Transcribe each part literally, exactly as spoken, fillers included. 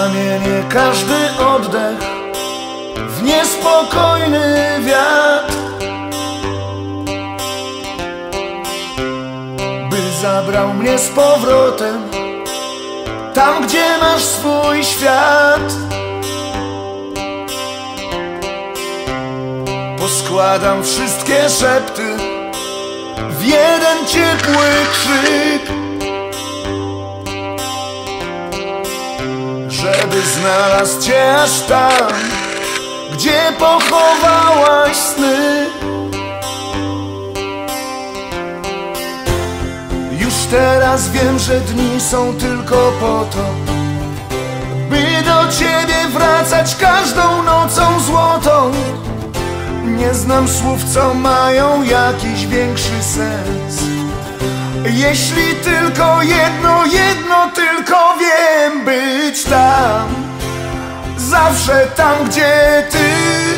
zamienię każdy oddech w niespokojny wiatr, by zabrał mnie z powrotem tam, gdzie masz swój świat. Poskładam wszystkie szepty w jeden ciepły krzyk, żeby znalazł cię aż tam, gdzie pochowałaś sny. Już teraz wiem, że dni są tylko po to, by do ciebie wracać każdą nocą złotą. Nie znam słów, co mają jakiś większy sens. Jeśli tylko jedno, jedno tylko wiem, być tam, zawsze tam, gdzie ty.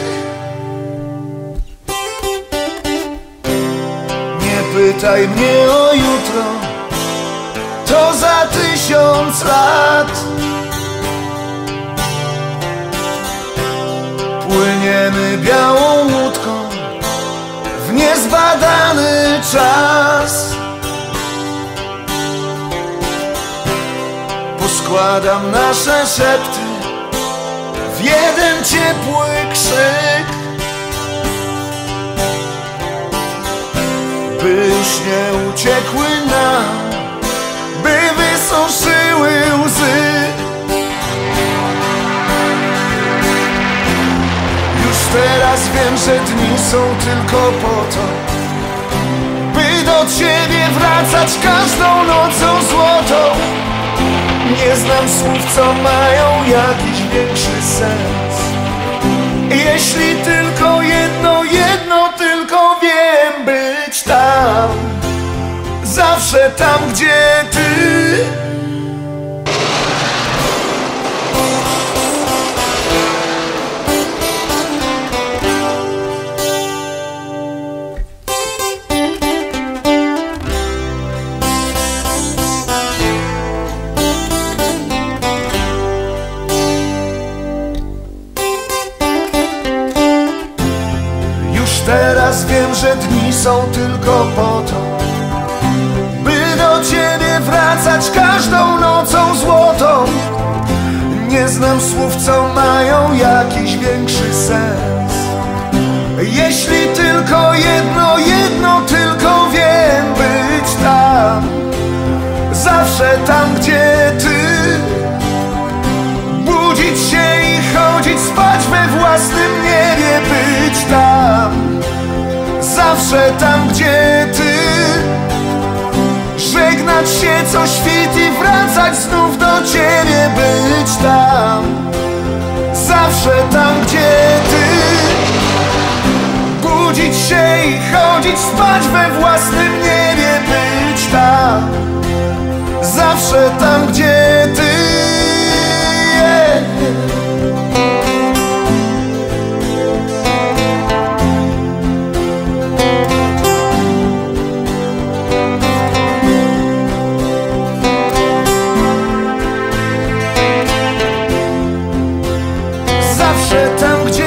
Nie pytaj mnie o jutro, to za tysiąc lat. Płyniemy białą łódką w niezbadany czas. Poskładam nasze szepty w jeden ciepły krzyk, byś nie uciekły nam, by wysuszyły łzy. Już teraz wiem, że dni są tylko po to, by do ciebie wracać każdą nocą złotą. Nie znam słów, co mają jakiś większy sens. Jeśli tylko jedno, jedno tylko wiem, być tam, zawsze tam, gdzie ty. Teraz wiem, że dni są tylko po to, by do ciebie wracać każdą nocą złotą. Nie znam słów, co mają jakiś większy sens. Jeśli tylko jedno, jedno tylko wiem, być tam, zawsze tam, gdzie ty. Budzić się i chodzić, spać we własnym niebie, być tam, zawsze tam, gdzie ty. Żegnać się co świt i wracać znów do ciebie, być tam, zawsze tam, gdzie ty. Budzić się i chodzić, spać we własnym niebie, być tam, zawsze tam, gdzie ty. Yeah. Zawsze tam, gdzie